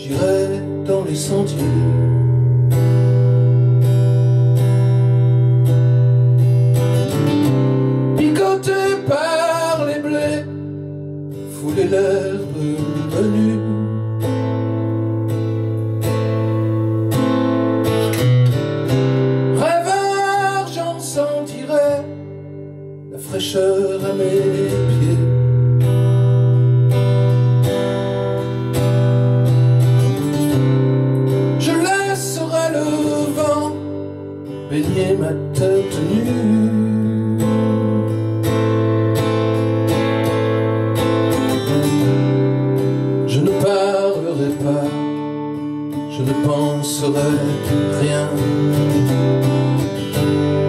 j'irai dans les sentiers. Picoté par les blés, fouler l'herbe menue. Rêveur, j'en sentirai la fraîcheur à mes pieds. Je laisserai le vent baigner ma tête nue. Je ne parlerai pas, je ne penserai rien.